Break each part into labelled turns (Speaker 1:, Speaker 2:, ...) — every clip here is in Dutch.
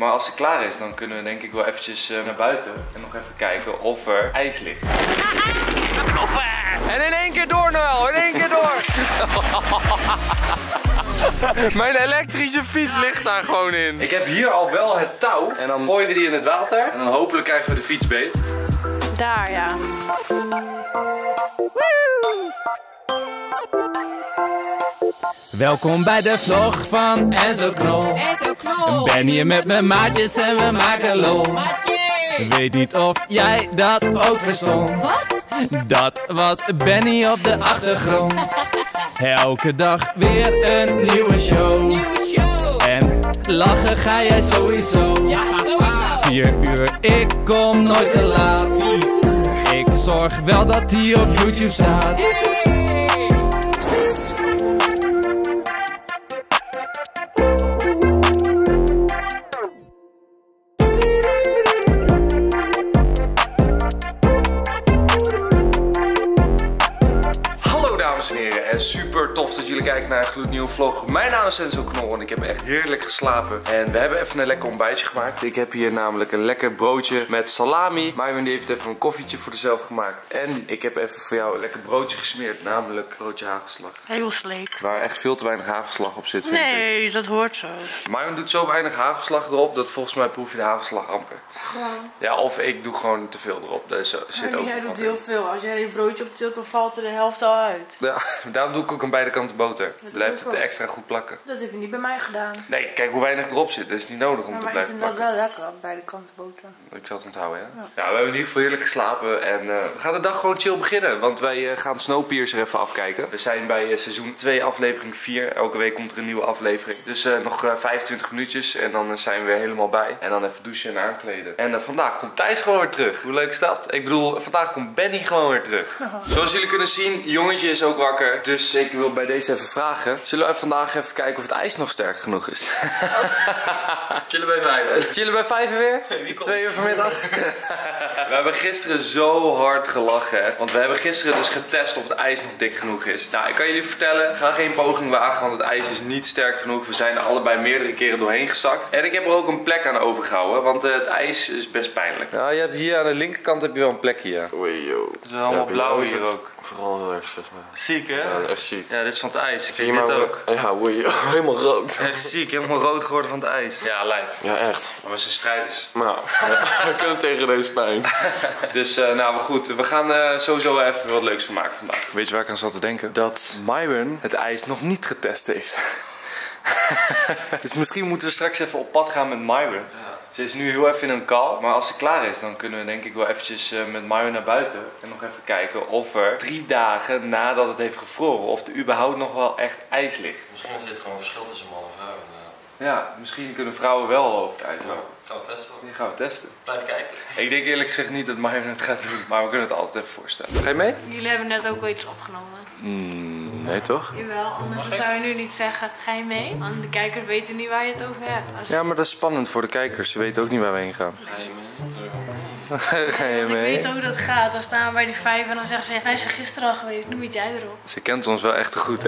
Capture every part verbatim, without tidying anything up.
Speaker 1: Maar als ze klaar is, dan kunnen we denk ik wel eventjes uh, naar buiten. En nog even kijken of er ijs ligt.
Speaker 2: En in één keer door, Noël. In één keer door. Mijn elektrische fiets ligt daar gewoon in.
Speaker 1: Ik heb hier al wel het touw. En dan gooien we die in het water. En dan hopelijk krijgen we de fiets beet.
Speaker 3: Daar, ja.
Speaker 4: Welkom bij de vlog van Enzo Knol.
Speaker 3: Enzo Knol.
Speaker 4: Ben hier met mijn maatjes en we maken lol. Weet niet of jij dat ook verstond.
Speaker 3: Wat?
Speaker 4: Dat was Benny op de achtergrond. Elke dag weer een nieuwe show.
Speaker 3: Nieuwe show.
Speaker 4: En lachen ga jij sowieso.
Speaker 3: Ja, sowieso.
Speaker 4: Vier uur, ik kom nooit te laat. Ik zorg wel dat die op YouTube staat.
Speaker 1: Dames en heren, en super tof dat jullie kijken naar een gloednieuwe vlog. Mijn naam is Enzo Knol en ik heb echt heerlijk geslapen. En we hebben even een lekker ontbijtje gemaakt. Ik heb hier namelijk een lekker broodje met salami. Myron die heeft even een koffietje voor zichzelf gemaakt. En ik heb even voor jou een lekker broodje gesmeerd, namelijk broodje hagelslag.
Speaker 3: Heel sleek.
Speaker 1: Waar echt veel te weinig hagelslag op zit, vind ik.
Speaker 3: Nee, dat hoort zo.
Speaker 1: Myron doet zo weinig hagelslag erop dat volgens mij proef je de hagelslag amper.
Speaker 3: Ja.
Speaker 1: Ja, of ik doe gewoon te veel erop. Dus er zit
Speaker 3: Maar
Speaker 1: ook
Speaker 3: jij
Speaker 1: nog
Speaker 3: doet
Speaker 1: wat
Speaker 3: heel
Speaker 1: in.
Speaker 3: veel. Als jij je broodje optilt, dan valt er de helft al uit.
Speaker 1: Ja, daarom doe ik ook aan beide kanten boter.
Speaker 3: doe
Speaker 1: Blijft
Speaker 3: ik
Speaker 1: het
Speaker 3: ook.
Speaker 1: extra goed plakken.
Speaker 3: Dat heb je niet bij mij gedaan.
Speaker 1: Nee, kijk hoe weinig erop zit. Dat is niet nodig om
Speaker 3: Maar,
Speaker 1: te
Speaker 3: maar ik
Speaker 1: blijven
Speaker 3: vind dat
Speaker 1: plakken.
Speaker 3: wel lekker, aan beide kanten boter.
Speaker 1: Ik zal het onthouden, hè? Ja. Ja, we hebben in ieder geval heerlijk geslapen. En uh, we gaan de dag gewoon chill beginnen. Want wij uh, gaan Snowpiercer even afkijken. We zijn bij uh, seizoen twee, aflevering vier. Elke week komt er een nieuwe aflevering. Dus uh, nog uh, vijfentwintig minuutjes. En dan uh, zijn we weer helemaal bij. En dan even douchen en aankleden. En uh, vandaag komt Thijs gewoon weer terug. Hoe leuk is dat? Ik bedoel, vandaag komt Benny gewoon weer terug. Zoals jullie kunnen zien, jongetje is ook wakker. Dus ik wil bij deze even vragen. Zullen we vandaag even kijken of het ijs nog sterk genoeg is?
Speaker 2: Chillen bij vijf.
Speaker 1: Uh, chillen bij vijf weer?
Speaker 2: Wie komt?
Speaker 1: Twee uur vanmiddag? We hebben gisteren zo hard gelachen, hè? Want we hebben gisteren dus getest of het ijs nog dik genoeg is. Nou, ik kan jullie vertellen, ga geen poging wagen, want het ijs is niet sterk genoeg. We zijn er allebei meerdere keren doorheen gezakt. En ik heb er ook een plek aan overgehouden, want uh, het ijs is best pijnlijk. Ja, je hebt hier aan de linkerkant heb je wel een plekje, ja.
Speaker 2: Oei, joh.
Speaker 1: Het is wel allemaal
Speaker 2: Ja,
Speaker 1: blauw
Speaker 2: bij jou is
Speaker 1: hier
Speaker 2: het
Speaker 1: ook.
Speaker 2: Vooral heel erg, zeg maar.
Speaker 1: Ziek, hè?
Speaker 2: Ja, echt ziek.
Speaker 1: Ja, dit is van het ijs. Ik
Speaker 2: Zie
Speaker 1: zie
Speaker 2: je
Speaker 1: dit
Speaker 2: maar,
Speaker 1: ook.
Speaker 2: Ja, oei, helemaal rood.
Speaker 1: Echt ziek, helemaal rood geworden van het ijs. Ja, lijp.
Speaker 2: Ja, echt.
Speaker 1: Maar we zijn strijders.
Speaker 2: Nou, we kunnen tegen deze pijn.
Speaker 1: Dus uh, nou goed, we gaan uh, sowieso even wat leuks van maken vandaag. Weet je waar ik aan zat te denken? Dat Myron het ijs nog niet getest heeft. Dus misschien moeten we straks even op pad gaan met Myron. Ja. Ze is nu heel even in een call, maar als ze klaar is, dan kunnen we denk ik wel eventjes uh, met Myron naar buiten. En nog even kijken of er drie dagen nadat het heeft gevroren, of er überhaupt nog wel echt ijs ligt.
Speaker 2: Misschien is dit gewoon een verschil tussen man en vrouw, inderdaad.
Speaker 1: Ja, misschien kunnen vrouwen wel over het ijs lopen.
Speaker 2: Gaan we testen?
Speaker 1: Die gaan we testen.
Speaker 2: Blijf kijken.
Speaker 1: Ik denk eerlijk gezegd niet dat Myron het gaat doen, maar we kunnen het altijd even voorstellen. Ga je mee?
Speaker 3: Jullie hebben net ook wel iets opgenomen.
Speaker 1: Mm, nee toch?
Speaker 3: Jawel, anders zou je nu niet zeggen, ga je mee? Want de kijkers weten niet waar je het over hebt. Als...
Speaker 1: Ja, maar dat is spannend voor de kijkers. Ze weten ook niet waar we heen gaan.
Speaker 2: Ga je mee?
Speaker 1: Ga je
Speaker 3: Want ik
Speaker 1: mee?
Speaker 3: weet hoe dat gaat. Dan staan we bij die vijf en dan zeggen ze, hij is er gisteren al geweest, nu moet jij erop.
Speaker 1: Ze kent ons wel echt te goed, hè?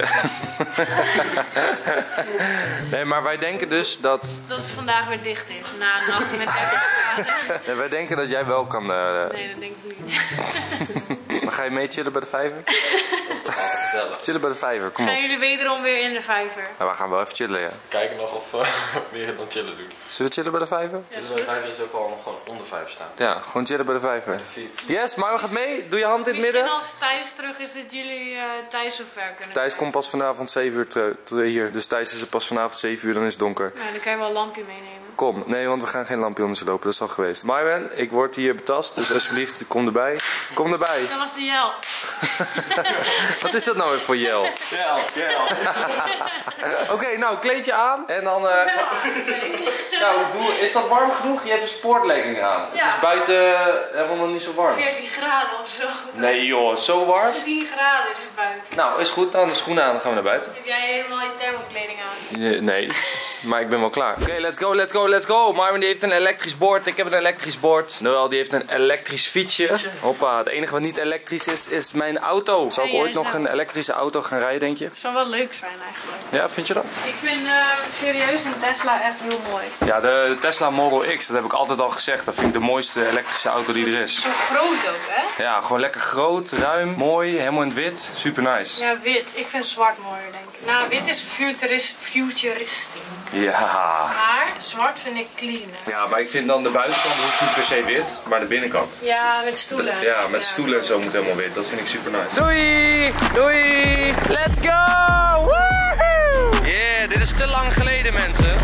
Speaker 1: Nee, maar wij denken dus dat...
Speaker 3: Dat het vandaag weer dicht is, na een nacht met dertig graden.
Speaker 1: Nee, wij denken dat jij wel kan... Uh...
Speaker 3: Nee, dat denk ik niet.
Speaker 1: Maar ga je mee chillen bij de vijver?
Speaker 2: Gezellig.
Speaker 1: Chillen bij de vijver, kom op.
Speaker 3: Gaan jullie wederom weer in de vijver?
Speaker 1: Nou, we gaan wel even chillen, ja.
Speaker 2: Kijken nog of uh, we het dan chillen doen.
Speaker 1: Zullen we chillen bij de vijver?
Speaker 2: Chillen bij de vijf is ook al nog gewoon onder vijf staan.
Speaker 1: Ja, gewoon chillen bij de vijver.
Speaker 2: De fiets.
Speaker 1: Yes, Mario gaat mee. Doe je hand in het
Speaker 3: Misschien
Speaker 1: midden.
Speaker 3: als Thijs terug is dat jullie uh, Thijs zo ver kunnen
Speaker 1: Thijs
Speaker 3: krijgen.
Speaker 1: komt pas vanavond zeven uur terug hier. Dus Thijs is er pas vanavond zeven uur, dan is het donker.
Speaker 3: Nou, dan kan je wel een lampje meenemen.
Speaker 1: Kom, nee, want we gaan geen lampje onder ze lopen, dat is al geweest. Myron, ik word hier betast, dus alsjeblieft, kom erbij. Kom erbij.
Speaker 3: Dat was de Jel.
Speaker 1: Wat is dat nou weer voor Jel?
Speaker 2: Ja, ja.
Speaker 1: Oké, okay, nou, kleed je aan en dan... Uh, ga... Nou, doe... is dat warm genoeg? Je hebt een sportlegging aan.
Speaker 3: Ja.
Speaker 1: Het is buiten uh, helemaal nog niet zo warm.
Speaker 3: veertien graden of zo.
Speaker 1: Nee joh, zo warm?
Speaker 3: tien graden is het buiten.
Speaker 1: Nou, is goed, dan de schoenen aan, dan gaan we naar buiten.
Speaker 3: Heb jij helemaal je thermokleding aan?
Speaker 1: Nee, nee. maar ik ben wel klaar. Oké, okay, let's go, let's go, let's go. Marvin die heeft een elektrisch bord, ik heb een elektrisch bord. Noël die heeft een elektrisch fietsje. Hoppa, het enige wat niet elektrisch is, is mijn auto. Zal ik
Speaker 3: Hey,
Speaker 1: ooit nog
Speaker 3: zou...
Speaker 1: een elektrische auto gaan rijden, denk je?
Speaker 3: Dat zou wel leuk zijn eigenlijk.
Speaker 1: Ja, vind je dat?
Speaker 3: Ik vind uh, serieus een Tesla echt heel mooi.
Speaker 1: Ja, de Tesla Model X, dat heb ik altijd al gezegd. Dat vind ik de mooiste elektrische auto die er is.
Speaker 3: Zo groot ook, hè?
Speaker 1: Ja, gewoon lekker groot, ruim, mooi, helemaal in het wit. Super nice.
Speaker 3: Ja, wit. Ik vind zwart mooier, denk ik. Nou, wit is futurist, futuristisch.
Speaker 1: Ja.
Speaker 3: Maar zwart vind ik clean.
Speaker 1: Ja, maar ik vind dan de buitenkant hoeft niet per se wit, maar de binnenkant.
Speaker 3: Ja, met stoelen.
Speaker 1: Ja, met stoelen en zo moet helemaal wit. Dat vind ik super nice.
Speaker 2: Doei! Doei! Let's go! Woohoo!
Speaker 1: Yeah, dit is te lang geleden, mensen.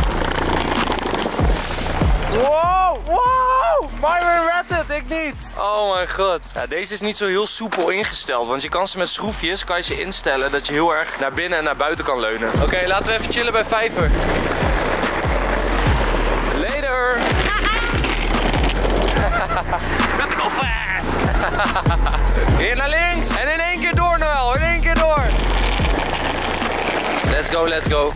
Speaker 2: Wow! Wow! Myron redt het, ik niet.
Speaker 1: Oh mijn god. Ja, deze is niet zo heel soepel ingesteld, want je kan ze met schroefjes kan je ze instellen dat je heel erg naar binnen en naar buiten kan leunen. Oké, okay, laten we even chillen bij Vijver. Later! Critical fast! Hier naar links! En in één keer door, Noël! In één keer door! Let's go, let's go!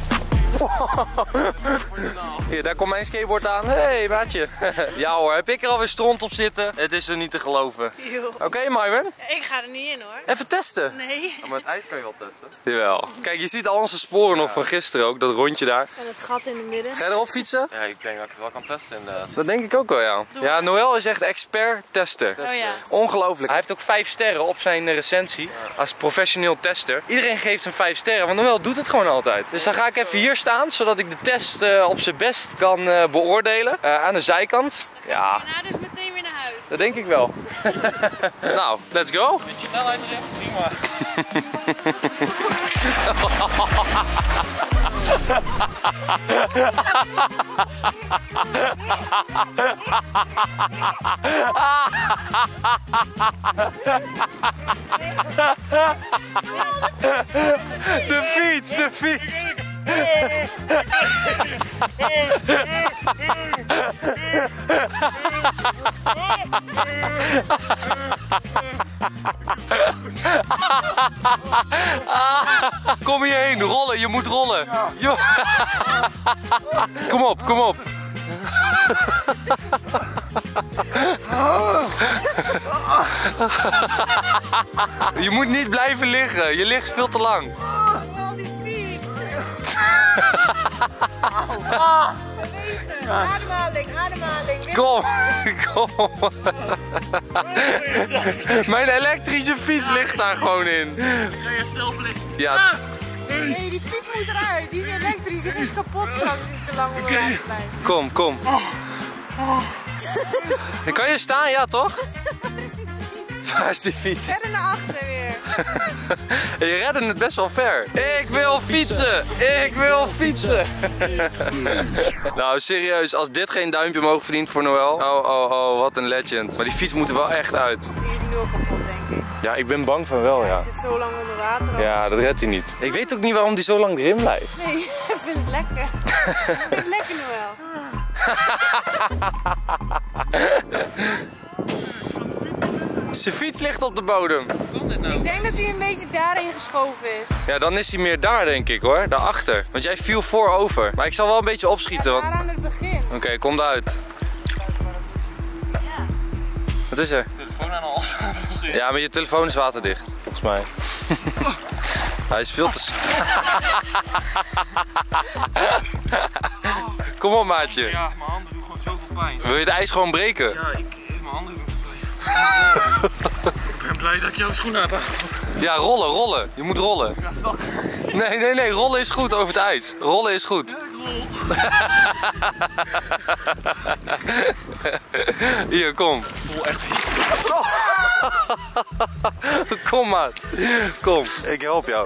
Speaker 1: Hier, daar komt mijn skateboard aan. Hé, hey, maatje. Ja hoor, heb ik er alweer stront op zitten? Het is er niet te geloven. Oké, okay, Myron?
Speaker 3: Ik ga er niet in, hoor.
Speaker 1: Even testen.
Speaker 3: Nee.
Speaker 2: Oh, maar het ijs kan je wel testen.
Speaker 1: Jawel. Kijk, je ziet al onze sporen nog van gisteren ook, dat rondje daar.
Speaker 3: En het gat in het midden.
Speaker 1: Ga je erop fietsen?
Speaker 2: Ja, ik denk dat ik het wel kan testen inderdaad.
Speaker 1: Dat denk ik ook wel, ja. Ja, Noël is echt expert tester.
Speaker 3: Oh ja.
Speaker 1: Ongelooflijk. Hij heeft ook vijf sterren op zijn recensie als professioneel tester. Iedereen geeft hem vijf sterren, want Noël doet het gewoon altijd. Dus dan ga ik even hier staan, zodat ik de test uh, op zijn best kan uh, beoordelen. Uh, aan de zijkant. Ja.
Speaker 3: Daarna dus meteen weer naar huis.
Speaker 1: Dat denk ik wel. Nou, let's go.
Speaker 2: Beetje snelheid erin, prima.
Speaker 1: De fiets, de fiets. Kom hierheen, rollen, je moet rollen. Ja. Kom op, kom op. Je moet niet blijven liggen, je ligt veel te lang.
Speaker 3: Oh, die fiets. Ademhaling, ademhaling.
Speaker 1: Kom, kom. Mijn elektrische fiets ligt daar gewoon in.
Speaker 2: Ga je zelf liggen?
Speaker 1: Ja.
Speaker 3: Nee, die fiets moet eruit. Die is elektrisch. Die is kapot straks als het te lang onder water blijft.
Speaker 1: Kom, kom. Kan je staan, ja toch?
Speaker 3: Waar is die fiets?
Speaker 1: Waar is die fiets?
Speaker 3: Verder naar achter weer.
Speaker 1: Je redde het best wel ver. Ik wil fietsen! Ik wil fietsen! Nou, serieus, als dit geen duimpje omhoog verdient voor Noël. Oh, oh, oh, wat een legend. Maar die fiets moet er wel echt uit.
Speaker 3: Die is nu al kapot, denk ik.
Speaker 1: Ja, ik ben bang van wel, ja.
Speaker 3: Hij zit zo lang onder water.
Speaker 1: Ja, dat redt hij niet. Ik weet ook niet waarom die zo lang erin blijft.
Speaker 3: Nee, ik vind het lekker. Ik vind het lekker, Noël.
Speaker 1: Zijn fiets ligt op de bodem.
Speaker 2: Hoe kan dit nou?
Speaker 3: Ik denk dat hij een beetje daarin geschoven is.
Speaker 1: Ja, dan is hij meer daar, denk ik hoor. Daarachter. Want jij viel voorover. Maar ik zal wel een beetje opschieten.
Speaker 3: Ja,
Speaker 1: Want...
Speaker 3: daar aan het begin.
Speaker 1: Oké, okay, kom eruit.
Speaker 3: Ja.
Speaker 1: Wat is er?
Speaker 2: Telefoon aan al.
Speaker 1: Ja, maar je telefoon is waterdicht. Volgens mij. Hij is veel te... Kom op, maatje.
Speaker 2: Ja, mijn handen doen gewoon zoveel pijn.
Speaker 1: Wil je het ijs gewoon breken?
Speaker 2: Ja, ik, mijn handen doen te pijn. Ik ben blij dat ik jouw schoenen heb aangetrokken.
Speaker 1: Ja, rollen, rollen. Je moet rollen. Nee, nee, nee. Rollen is goed over het ijs. Rollen is goed. Hier, kom.
Speaker 2: Vol echt.
Speaker 1: Kom, maat. Kom, ik help jou.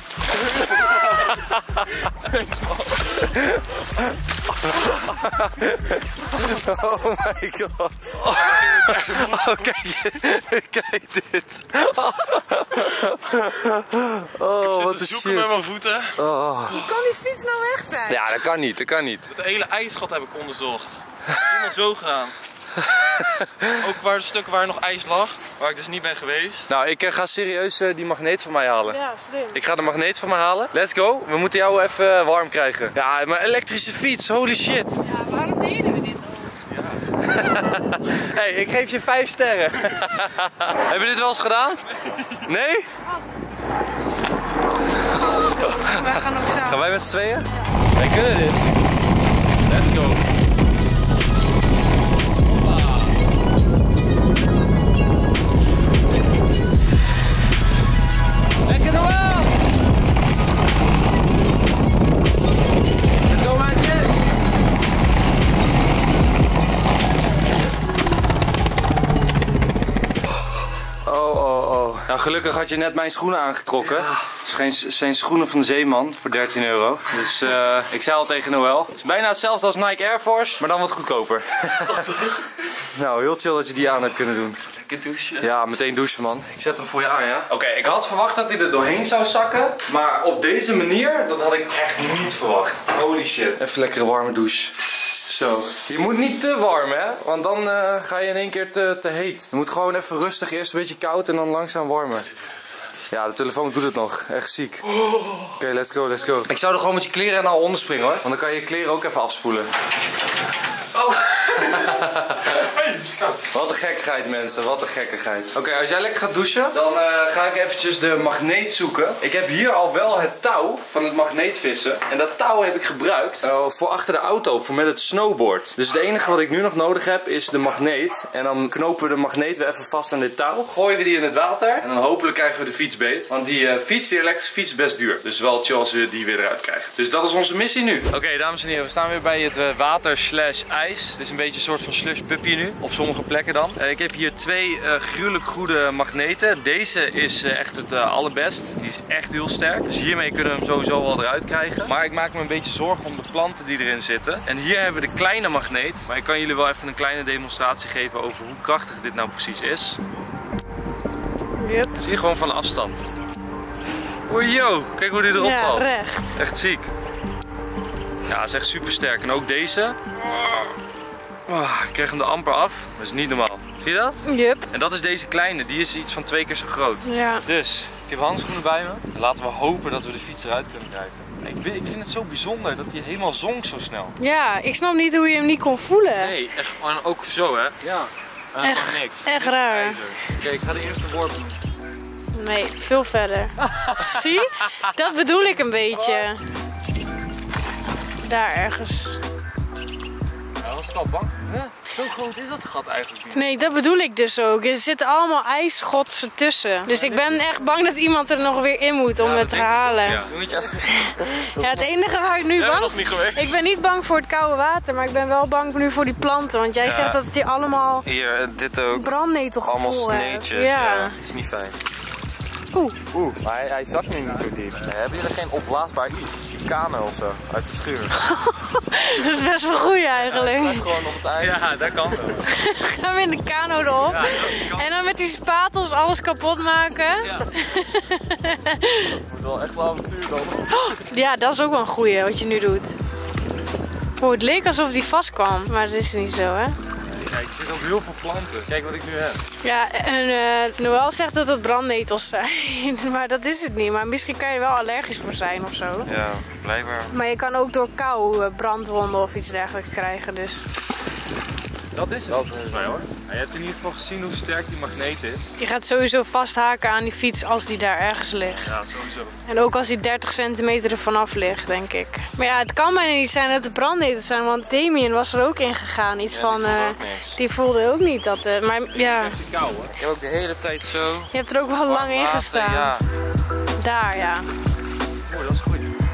Speaker 1: Oh my god. Oh, kijk, kijk dit. Oh, wat een shit.
Speaker 2: Zoeken met mijn voeten.
Speaker 1: Oh.
Speaker 3: Hoe kan die fiets nou weg zijn?
Speaker 1: Ja, dat kan niet, dat kan niet.
Speaker 2: Het hele ijsgat heb ik onderzocht. Helemaal zo gedaan. Ook waar de stukken waar nog ijs lag, waar ik dus niet ben geweest.
Speaker 1: Nou, ik uh, ga serieus uh, die magneet van mij halen.
Speaker 3: Ja, slim.
Speaker 1: Ik ga de magneet van me halen. Let's go. We moeten jou even uh, warm krijgen. Ja, mijn elektrische fiets. Holy shit.
Speaker 3: Ja, waarom deden we dit al?
Speaker 1: Hey, ik geef je vijf sterren. Heb je dit wel eens gedaan? Nee?
Speaker 3: Wij gaan ook samen.
Speaker 1: Gaan wij met z'n tweeën? Wij kunnen dit. Let's go. Lekker Noël! Let's go, maatje! Oh, oh, oh. Nou, gelukkig had je net mijn schoenen aangetrokken. Het zijn, zijn schoenen van de Zeeman voor dertien euro. Dus uh, ik zei al tegen Noël. Het is bijna hetzelfde als Nike Air Force, maar dan wat goedkoper. Nou, heel chill dat je die aan hebt kunnen doen.
Speaker 2: Lekker douchen.
Speaker 1: Ja, meteen douchen, man. Ik zet hem voor je aan, ja? Oké, okay, ik had verwacht dat hij er doorheen zou zakken. Maar op deze manier, dat had ik echt niet verwacht. Holy shit. Even lekkere warme douche. Zo. Je moet niet te warm, hè? Want dan uh, ga je in één keer te, te heet. Je moet gewoon even rustig, eerst een beetje koud en dan langzaam warmen. Ja, de telefoon doet het nog. Echt ziek. Oké, okay, let's go, let's go. Ik zou er gewoon met je kleren en al onder springen, hoor. Want dan kan je je kleren ook even afspoelen. Oh. Wat een gekkigheid, mensen. Wat een gekkigheid. Oké, okay, als jij lekker gaat douchen, dan uh, ga ik eventjes de magneet zoeken. Ik heb hier al wel het touw van het magneetvissen. En dat touw heb ik gebruikt uh, voor achter de auto, voor met het snowboard. Dus het enige wat ik nu nog nodig heb is de magneet. En dan knopen we de magneet weer even vast aan dit touw. Gooien we die in het water. En dan hopelijk krijgen we de fiets beet. Want die uh, fiets, die elektrische fiets, is best duur. Dus wel chill als we die weer eruit krijgen. Dus dat is onze missie nu. Oké, okay, dames en heren. We staan weer bij het uh, water slash ijs. Het is een beetje een soort van slush puppy nu. Op sommige plekken dan. Uh, ik heb hier twee uh, gruwelijk goede magneten. Deze is uh, echt het uh, allerbest. Die is echt heel sterk. Dus hiermee kunnen we hem sowieso wel eruit krijgen. Maar ik maak me een beetje zorgen om de planten die erin zitten. En hier hebben we de kleine magneet. Maar ik kan jullie wel even een kleine demonstratie geven over hoe krachtig dit nou precies is.
Speaker 3: Yep.
Speaker 1: Zie je gewoon van afstand. Oei, yo, kijk hoe die erop
Speaker 3: ja,
Speaker 1: valt.
Speaker 3: Recht.
Speaker 1: Echt ziek. Ja, dat is echt super sterk. En ook deze. Oh, ik kreeg hem er amper af. Dat is niet normaal. Zie je dat?
Speaker 3: Yep.
Speaker 1: En dat is deze kleine. Die is iets van twee keer zo groot.
Speaker 3: Ja.
Speaker 1: Dus, ik heb handschoenen bij me. Laten we hopen dat we de fiets eruit kunnen krijgen. Ik, ik vind het zo bijzonder dat hij helemaal zonk zo snel.
Speaker 3: Ja, ik snap niet hoe je hem niet kon voelen.
Speaker 2: Nee, echt, ook zo, hè?
Speaker 1: Ja.
Speaker 2: Uh,
Speaker 3: echt,
Speaker 2: niks.
Speaker 3: echt raar.
Speaker 2: Oké, okay, ik ga de eerste worp doen.
Speaker 3: Nee, veel verder. Zie? Dat bedoel ik een beetje. Daar ergens.
Speaker 1: Ja, was het al bang? Huh? Zo groot is dat gat eigenlijk niet.
Speaker 3: Nee, dat bedoel ik dus ook. Er zitten allemaal ijsschotsen tussen. Dus ik ben echt bang dat iemand er nog weer in moet om
Speaker 1: ja,
Speaker 3: het te halen.
Speaker 1: Ja.
Speaker 3: Ja, het enige waar ik nu
Speaker 2: Jij
Speaker 3: bang
Speaker 2: nog niet geweest.
Speaker 3: Ik ben niet bang voor het koude water, maar ik ben wel bang nu voor die planten. Want jij
Speaker 2: ja.
Speaker 3: zegt dat je allemaal
Speaker 2: hier, dit ook.
Speaker 3: brandnetelgevoel
Speaker 2: allemaal
Speaker 3: hebt.
Speaker 2: sneetjes.
Speaker 3: Ja.
Speaker 2: Ja, dat is niet fijn.
Speaker 3: Oeh.
Speaker 2: Oeh, maar hij, hij zakt nu niet zo diep. Nee, hebben jullie geen opblaasbaar iets? Kano of zo, uit de schuur?
Speaker 3: Dat is best wel goed eigenlijk.
Speaker 2: Ja, het gewoon op het ijs. Ja, dat kan wel.
Speaker 3: Gaan we in de kano erop. Ja, en dan met die spatels alles kapot maken.
Speaker 2: Ja. Dat wordt wel echt een avontuur dan.
Speaker 3: Ja, dat is ook wel een goeie wat je nu doet. Oh, het leek alsof die vast kwam, maar dat is niet zo, hè?
Speaker 1: Kijk, er zitten ook heel veel planten. Kijk wat ik nu heb.
Speaker 3: Ja, en uh, Noël zegt dat het brandnetels zijn. Maar dat is het niet. Maar misschien kan je er wel allergisch voor zijn of zo.
Speaker 1: Ja, blijkbaar.
Speaker 3: Maar je kan ook door kou brandwonden of iets dergelijks krijgen, dus...
Speaker 1: Dat is het volgens mij, hoor. Je hebt in ieder geval gezien hoe sterk die magneet is.
Speaker 3: Je gaat sowieso vasthaken aan die fiets als die daar ergens ligt.
Speaker 1: Ja, sowieso.
Speaker 3: En ook als die dertig centimeter er vanaf ligt, denk ik. Maar ja, het kan bijna niet zijn dat het brandnetels zijn, want Damien was er ook in gegaan. Iets
Speaker 2: ja,
Speaker 3: van,
Speaker 2: die voelde
Speaker 3: uh,
Speaker 2: ook niks.
Speaker 3: Die voelde ook niet dat, uh, maar ja.
Speaker 1: Echt kou, hoor.
Speaker 2: Ik heb ook de hele tijd zo...
Speaker 3: Je hebt er ook wel lang in gestaan.
Speaker 2: Ja.
Speaker 3: Daar, ja.
Speaker 1: Oeh, dat is goed.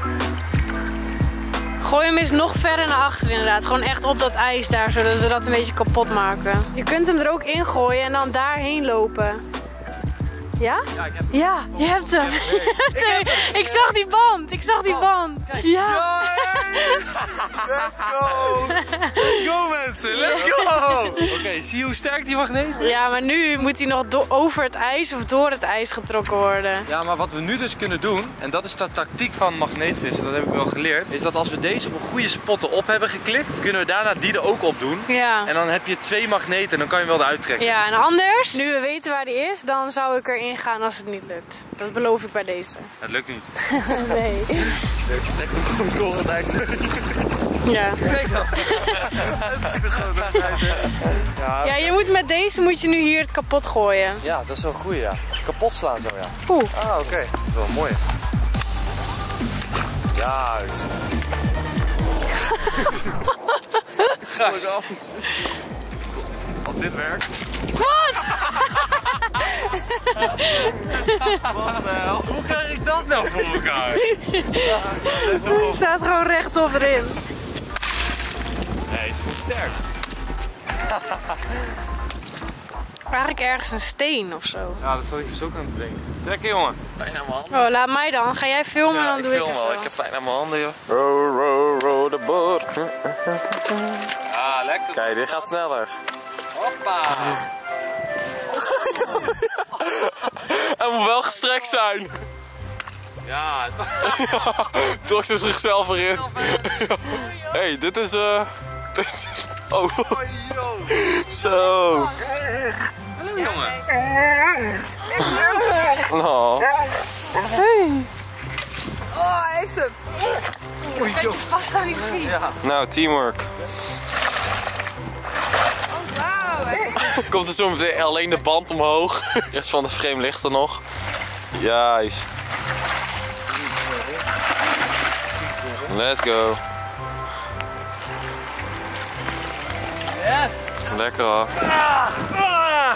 Speaker 3: Gooi hem eens nog verder naar achter inderdaad. Gewoon echt op dat ijs daar, zodat we dat een beetje kapot maken. Je kunt hem er ook in gooien en dan daarheen lopen. Ja?
Speaker 1: Ja, ik heb hem.
Speaker 3: Ja, je hebt hem. Je hebt hem. Ik zag die band. Ik zag die band. Ja.
Speaker 2: Let's go!
Speaker 1: Let's go, man! mensen, let's go! Oké, okay, zie je hoe sterk die magneet is?
Speaker 3: Ja, maar nu moet hij nog over het ijs of door het ijs getrokken worden.
Speaker 1: Ja, maar wat we nu dus kunnen doen, en dat is de tactiek van magneetvissen, dat heb ik wel geleerd, is dat als we deze op een goede spot erop hebben geklikt, kunnen we daarna die er ook op doen.
Speaker 3: Ja.
Speaker 1: En dan heb je twee magneten en dan kan je hem wel eruit trekken.
Speaker 3: Ja, en anders, nu we weten waar die is, dan zou ik erin gaan als het niet lukt. Dat beloof ik bij deze.
Speaker 1: Het lukt niet.
Speaker 3: Nee.
Speaker 2: Leuk, je trekt hem gewoon door het ijs.
Speaker 3: Ja.
Speaker 1: Kijk dan.
Speaker 3: Ja. Ja, je moet met deze moet je nu hier het kapot gooien.
Speaker 2: Ja, dat is zo'n goeie, ja. Kapot slaan zo, ja.
Speaker 3: Oeh.
Speaker 2: Ah, oké. Okay. Dat is wel mooi. Juist.
Speaker 1: Als dit werkt.
Speaker 3: Wat?
Speaker 1: Wat de hel? Hoe krijg ik dat nou voor elkaar?
Speaker 3: Je staat gewoon rechtop erin.
Speaker 1: Nee, is goed sterk.
Speaker 3: Eigenlijk ergens een steen of zo.
Speaker 1: Ja, dat zal ik dus ook aan het denken. Trekken, jongen.
Speaker 2: Pijn aan mijn handen.
Speaker 3: Oh, laat mij dan. Ga jij filmen,
Speaker 2: Ja,
Speaker 3: dan
Speaker 2: ik
Speaker 3: doe
Speaker 2: film
Speaker 3: ik het
Speaker 2: wel.
Speaker 3: wel.
Speaker 2: Ik heb pijn aan mijn handen, joh. Row, row, row the boat.
Speaker 1: Ah, lekker.
Speaker 2: Kijk, dit gaat sneller.
Speaker 1: Hoppa.
Speaker 2: Hij moet wel gestrekt zijn.
Speaker 1: Ja.
Speaker 2: Trok ze zichzelf erin. Hé, hey, dit is... eh. Dit is... Oh. Zo.
Speaker 1: Hallo, jongen.
Speaker 2: Oh.
Speaker 3: Hey. Oh, hij heeft hem.
Speaker 1: Oei,
Speaker 3: Zet je vast aan die fiets.
Speaker 1: Ja.
Speaker 2: Nou, teamwork.
Speaker 3: Oh, wauw.
Speaker 2: Komt er zo meteen alleen de band omhoog. De rest van de frame ligt er nog. Juist. Let's go.
Speaker 1: Yes.
Speaker 2: Lekker hoor.
Speaker 1: Ah. Ah.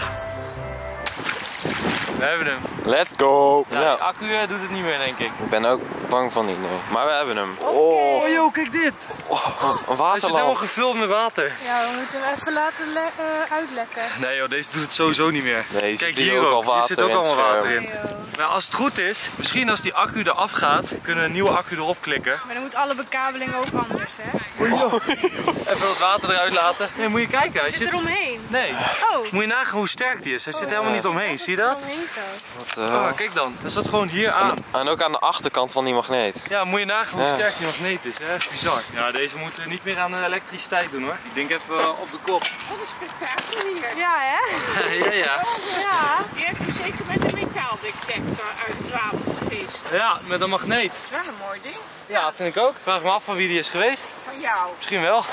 Speaker 1: We hebben hem.
Speaker 2: Let's go.
Speaker 1: Ja,
Speaker 2: Nou,
Speaker 1: die accu uh, doet het niet meer, denk ik.
Speaker 2: ik ben ook bang van niet, nee. Maar we hebben hem.
Speaker 1: Oh, joh, kijk dit.
Speaker 2: Oh, een
Speaker 1: Hij zit helemaal
Speaker 2: waterlamp.
Speaker 1: gevuld met water.
Speaker 3: Ja, we moeten hem even laten le uh, uitlekken.
Speaker 1: Nee joh, deze doet het sowieso niet meer.
Speaker 2: Nee, je
Speaker 1: Kijk
Speaker 2: ziet hier
Speaker 1: hier
Speaker 2: ook al
Speaker 1: ook, hier
Speaker 2: water
Speaker 1: zit ook
Speaker 2: in het
Speaker 1: allemaal water
Speaker 2: scherm.
Speaker 1: in. Nou, als het goed is, misschien als die accu eraf gaat, kunnen we een nieuwe accu erop klikken.
Speaker 3: Maar dan moet alle bekabeling ook anders, hè?
Speaker 1: Even het water eruit laten. Nee, moet je kijken. Hij
Speaker 3: Zit
Speaker 1: zit...
Speaker 3: er omheen?
Speaker 1: Nee.
Speaker 3: Oh.
Speaker 1: Moet je nagaan hoe sterk die is. Hij zit helemaal niet omheen, zie je dat?
Speaker 3: Omheen zo.
Speaker 2: Wat, eh,
Speaker 1: Oh, kijk dan. Dat staat gewoon hier aan.
Speaker 2: En ook aan de achterkant van die magneet.
Speaker 1: Ja, moet je nagaan hoe
Speaker 2: Ja.
Speaker 1: sterk die magneet is. Hè? Bizar. Ja, deze moeten we niet meer aan de elektriciteit doen hoor. Ik denk even uh, op de kop.
Speaker 5: Wat een spektakel hier.
Speaker 3: Ja, hè?
Speaker 1: ja, ja.
Speaker 3: Ja.
Speaker 5: Die heb je zeker met een metaaldetector uit het water gevist.
Speaker 1: Ja, met een magneet.
Speaker 5: Dat is wel een mooi ding.
Speaker 1: Ja, vind ik ook. Vraag me af van wie die is geweest.
Speaker 5: Van jou.
Speaker 1: Misschien wel.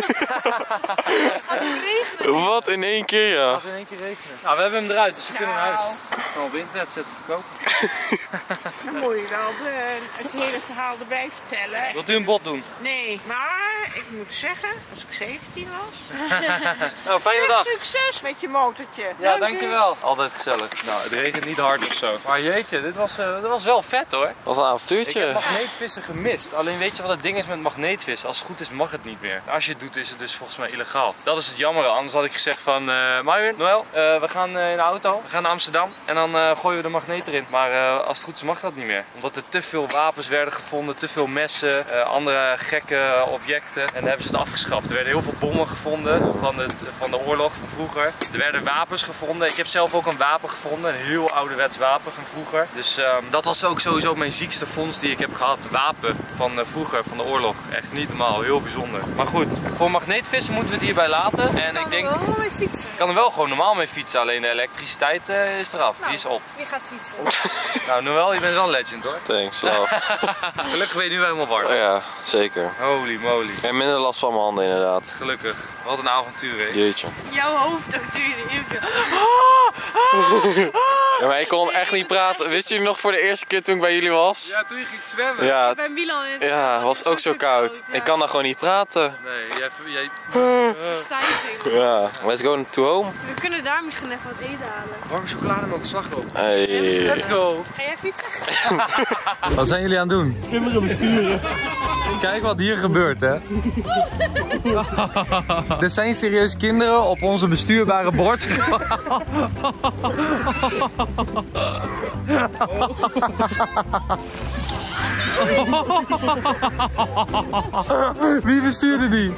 Speaker 2: Wat in één keer, ja.
Speaker 1: Laten we in één keer rekenen. Nou, we hebben hem eruit, dus we kunnen naar huis. Gewoon op internet zetten, verkopen.
Speaker 5: Dan moet je wel de, het hele verhaal erbij vertellen.
Speaker 1: Wilt u een bod doen?
Speaker 5: Nee, maar ik moet zeggen, als ik zeventien was.
Speaker 1: Nou, fijne dag.
Speaker 5: Succes met je motortje.
Speaker 1: Ja, dankjewel. Altijd gezellig. Nou, het regent niet hard of zo. Maar jeetje, dit was, uh, dit was wel vet hoor.
Speaker 2: Dat was een
Speaker 1: Ik
Speaker 2: avontuurtje.
Speaker 1: heb magneetvissen gemist. Alleen weet je wat het ding is met magneetvissen? Als het goed is mag het niet meer. Als je het doet is het dus volgens mij illegaal. Dat is het jammere. Anders had ik gezegd van uh, Marvin, Noël, uh, we gaan uh, in de auto. We gaan naar Amsterdam en dan uh, gooien we de magneet erin. Maar uh, als het goed is mag dat niet meer. Omdat er te veel wapens werden gevonden, te veel messen, uh, andere gekke objecten. En dan hebben ze het afgeschaft. Er werden heel veel bommen gevonden van de, van de oorlog van vroeger. Er werden wapens gevonden. Ik heb zelf ook een wapen gevonden. Een heel ouderwets wapen van vroeger. Dus uh, dat was ook sowieso mijn ziekste vondst die ik heb gehad. Wapen van uh, vroeger, van de oorlog. Echt niet normaal, heel bijzonder. Maar goed, voor magneetvissen moeten we het hierbij laten. En ik denk,
Speaker 3: Ik kan er wel mee fietsen.
Speaker 1: ik kan er wel gewoon normaal mee fietsen. Alleen de elektriciteit uh, is eraf.
Speaker 3: Nou,
Speaker 1: Die is op.
Speaker 3: Wie gaat fietsen?
Speaker 1: Nou, Noël, je bent wel een legend hoor.
Speaker 2: Thanks, love.
Speaker 1: Gelukkig ben je nu helemaal warm.
Speaker 2: Ja, zeker.
Speaker 1: Holy moly.
Speaker 2: Ik heb minder last van mijn handen inderdaad.
Speaker 1: Gelukkig. Wat een avontuur hè.
Speaker 2: Jeetje.
Speaker 3: Jouw hoofd ook toen je erin viel.
Speaker 2: Ja, maar ik kon echt niet praten. Wist jullie nog voor de eerste keer toen ik bij jullie was?
Speaker 1: Ja, toen je ging zwemmen.
Speaker 2: Ja,
Speaker 3: Bij Milan in het
Speaker 2: ja, het was ook zo koud. Ik kan dan gewoon niet praten.
Speaker 1: Nee, jij... jij...
Speaker 3: Stijging.
Speaker 2: Ja, let's go to home.
Speaker 3: We kunnen daar misschien even wat eten halen.
Speaker 1: Warme chocolade met slagroom.
Speaker 2: Hey.
Speaker 1: Let's go.
Speaker 3: Ga jij fietsen?
Speaker 1: Wat zijn jullie aan het doen? Kinderen besturen. Kijk wat hier gebeurt, hè. Er zijn serieus kinderen op onze bestuurbare bord.
Speaker 4: Wie bestuurde die?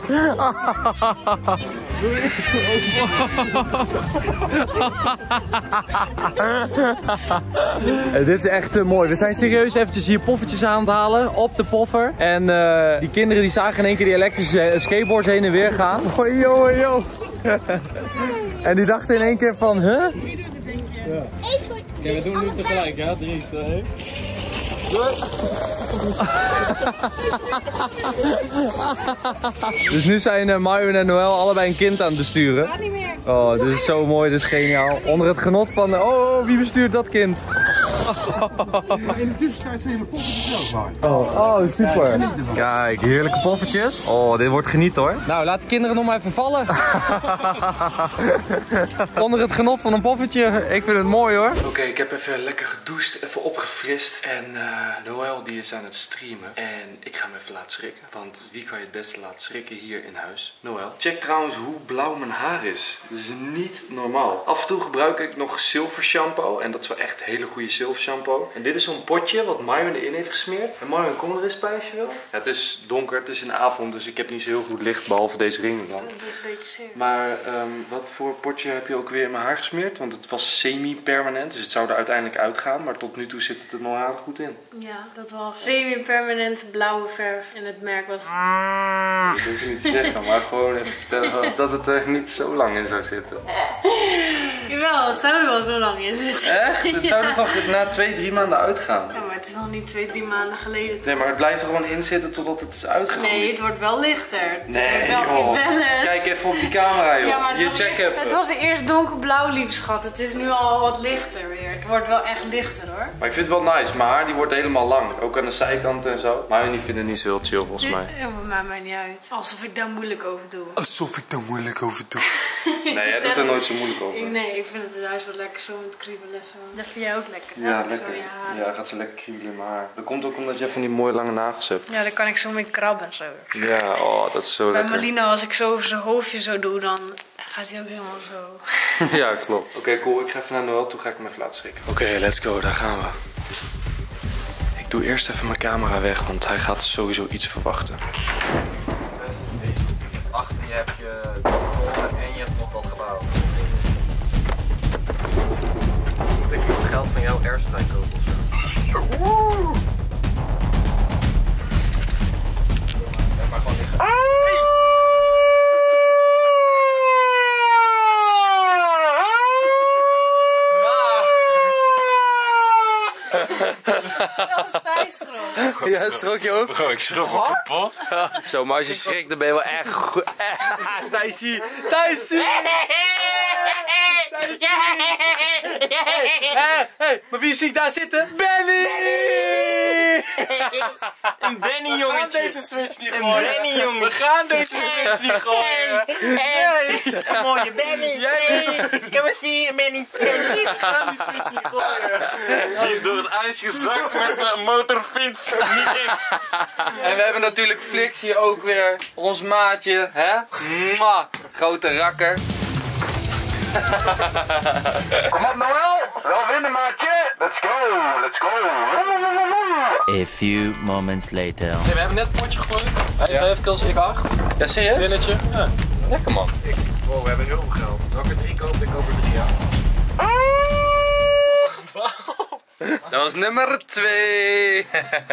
Speaker 4: Hey, dit is echt te mooi. We zijn serieus eventjes hier poffertjes aan het halen op de poffer. En uh, die kinderen die zagen in één keer die elektrische skateboards heen en weer gaan. Hoi yo, hoi yo. En die dachten in één keer van, huh? Ja. Ja, we doen het nu tegelijk, ja? drie, twee, één. Dus nu zijn uh, Marjon en Noël allebei een kind aan het besturen.
Speaker 3: Gaat niet meer.
Speaker 4: Oh, dit is zo mooi, dit is geniaal. Onder het genot van, oh, wie bestuurt dat kind?
Speaker 6: In de tussentijd zijn hele poffertjes ook,
Speaker 4: Oh, oh, super. Kijk, heerlijke poffertjes. Oh, dit wordt geniet hoor. Nou, laat de kinderen nog maar even vallen. Onder het genot van een poffertje. Ik vind het mooi hoor.
Speaker 1: Oké, okay, ik heb even lekker gedoucht, even opgefrist. En uh, Noël die is aan het streamen. En ik ga hem even laten schrikken. Want wie kan je het beste laten schrikken hier in huis? Noël. Check trouwens hoe blauw mijn haar is. Dat is niet normaal. Af en toe gebruik ik nog zilver shampoo. En dat is wel echt hele goede zilver shampoo. En dit is zo'n potje wat Marjon erin heeft gesmeerd. En Marjon, kom er eens bij als je wil. Ja, het is donker, het is in de avond, dus ik heb niet zo heel goed licht, behalve deze ringen dan.
Speaker 3: Dat is een beetje zeer.
Speaker 1: Maar um, wat voor potje heb je ook weer in mijn haar gesmeerd? Want het was semi-permanent, dus het zou er uiteindelijk uitgaan. Maar tot nu toe zit het er nog aardig goed in.
Speaker 3: Ja, dat was semi-permanent blauwe verf. En het merk was...
Speaker 1: Dat hoef je niet te zeggen, maar gewoon even vertellen dat het er niet zo lang in zou zitten.
Speaker 3: Jawel, het zou er wel zo lang in zitten.
Speaker 1: Echt? Het zou er toch na twee, drie maanden uitgaan?
Speaker 3: Ja, maar het is nog niet twee, drie maanden geleden.
Speaker 1: Nee, maar het blijft er gewoon in zitten totdat het is uitgegroeid.
Speaker 3: Nee, het wordt wel lichter.
Speaker 1: Nee,
Speaker 3: wel,
Speaker 1: joh.
Speaker 3: wel eens.
Speaker 1: Kijk even op die camera, joh.
Speaker 3: Ja, maar het,
Speaker 1: je
Speaker 3: was
Speaker 1: check
Speaker 3: eerst,
Speaker 1: even.
Speaker 3: het was eerst donkerblauw, lief schat. Het is nu al wat lichter weer. Het wordt wel echt lichter, hoor.
Speaker 1: Maar ik vind het wel nice. Mijn haar die wordt helemaal lang. Ook aan de zijkant en zo. Maar die vinden het niet zo heel chill, volgens mij.
Speaker 3: Ja, maar maakt mij niet uit. Alsof ik daar moeilijk over doe.
Speaker 1: Alsof ik daar moeilijk over doe. Nee, jij doet er nooit zo moeilijk over.
Speaker 3: Ik, nee, ik vind het juist wel lekker zo met kriebelen. Zo. Dat vind jij ook lekker.
Speaker 1: Ja, lekker. Ja, gaat ze lekker kriebelen in mijn haar. Dat komt ook omdat je van die mooie lange nagels hebt.
Speaker 3: Ja, dan kan ik zo mee krabben en zo.
Speaker 1: Ja, oh, dat is zo
Speaker 3: Bij
Speaker 1: lekker.
Speaker 3: Malino, als ik zo over zijn hoofdje zo doe, dan gaat hij ook helemaal zo.
Speaker 1: Ja, klopt. Oké, okay, cool. Ik ga even naar Noël toe, ga ik hem even laten schrikken. Oké, okay, let's go. Daar gaan we. Ik doe eerst even mijn camera weg, want hij gaat sowieso iets verwachten. Achter je heb je de molen en je hebt nog dat gebouw. Moet ik nog geld van jouw airstrike kopen of zo? Woe! Laat maar gewoon liggen.
Speaker 3: Zelfs Thijs schrok.
Speaker 1: Ja, schrok je ook?
Speaker 2: Bro, ik schrok me kapot.
Speaker 1: Zo, maar als je schrikt, dan ben je wel echt goed. Thijsie! Thijsie! Hé, hey, maar wie zie ik daar zitten? Benny!
Speaker 2: Een Benny jongetje. We gaan deze switch niet gooien.
Speaker 1: Een Benny jongetje.
Speaker 2: We gaan deze switch niet gooien.
Speaker 5: Hey, een mooie Benny.
Speaker 2: Jij
Speaker 5: Kom eens hier, Benny.
Speaker 2: We gaan die switch niet gooien. Die is door het ijs gezakt met een motorfiets. Niet in.
Speaker 1: En we hebben natuurlijk Flix hier ook weer. Ons maatje, hè? Mwah. Grote rakker.
Speaker 6: Kom op Noël, wel winnen maatje. Let's go, let's go.
Speaker 7: A few moments later.
Speaker 2: Hey, we hebben net een potje gegooid. Hij heeft vijf kills, ik acht.
Speaker 1: Ja, serieus?
Speaker 2: Winnetje. Ja.
Speaker 1: Lekker man. Ik, wow, we hebben heel veel geld. Zal ik er drie kopen? Ik koop er drie, ja. Dat was nummer twee.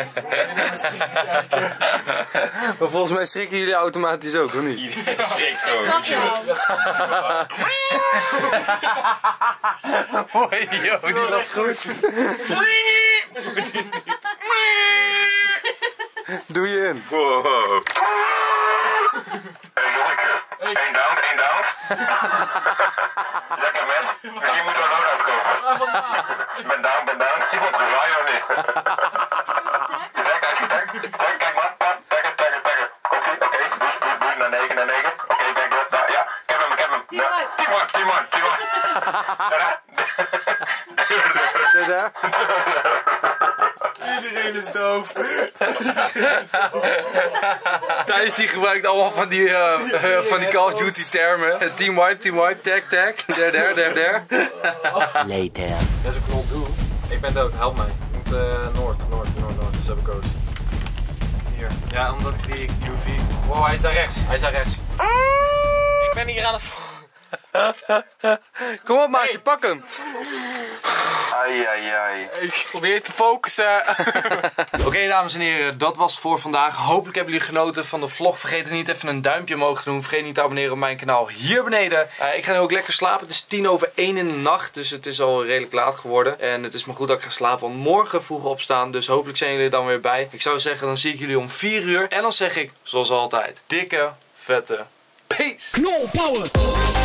Speaker 1: Maar volgens mij schrikken jullie automatisch ook, of niet?
Speaker 2: Schrikt gewoon.
Speaker 3: Zag je al?
Speaker 1: Hoi, joh, die was goed. Doe je in.
Speaker 2: Wow.
Speaker 6: Hey jongetje, één down, één down. Lekker man, misschien moeten we een loadout kopen. Ben down, ben down. Iemand er waar of niet? Kijk, kijk, kijk, kijk, kijk maar. Taggen, taggen, taggen. Komt ie? Oké, boost, boost, boost naar negen, naar negen. Oké, kijk dat. Daar, ja, ik heb hem, ik heb hem. Teamwork, teamwork, teamwork.
Speaker 1: Tada.
Speaker 2: Iedereen is doof.
Speaker 1: Thijs die gebruikt allemaal van die, uh, uh, van die Call of Duty termen. Team wipe, team wipe, tag, tag. Der, der, der, der.
Speaker 7: Later.
Speaker 2: Dat is een knol doel. Ik ben dood, help mij. Ik moet uh, noord, noord, noord, noord. Dus heb ik coach.
Speaker 4: Ja, omdat ik die U V... Wow, hij is daar rechts. Hij is daar rechts. Ik ben hier aan het...
Speaker 2: Kom op maatje, hey. Pak hem.
Speaker 6: Ai, ai, ai.
Speaker 2: Ik probeer te focussen.
Speaker 4: Oké okay, dames en heren, dat was het voor vandaag. Hopelijk hebben jullie genoten van de vlog. Vergeet niet even een duimpje omhoog te doen. Vergeet niet te abonneren op mijn kanaal hier beneden. Uh, ik ga nu ook lekker slapen. Het is tien over één in de nacht. Dus het is al redelijk laat geworden. En het is maar goed dat ik ga slapen. Want morgen vroeg opstaan. Dus hopelijk zijn jullie er dan weer bij. Ik zou zeggen, dan zie ik jullie om vier uur. En dan zeg ik, zoals altijd, dikke, vette peace. Knol power.